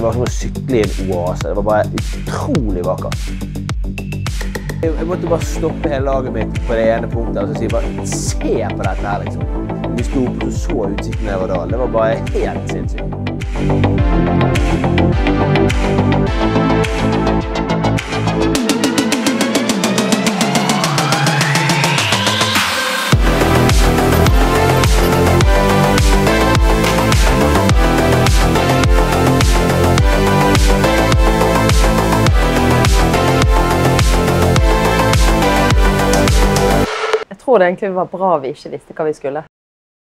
det var som å sykle i en oase. Det var bare utrolig vakkert. Jeg måtte bare stoppe hele laget mitt på det ene punktet og si bare, se på dette her liksom. Vi sto opp og så utsikten nedover dalen. Det var bare helt sinnssykt. Jeg tror det egentlig var bra vi ikke visste hva vi skulle.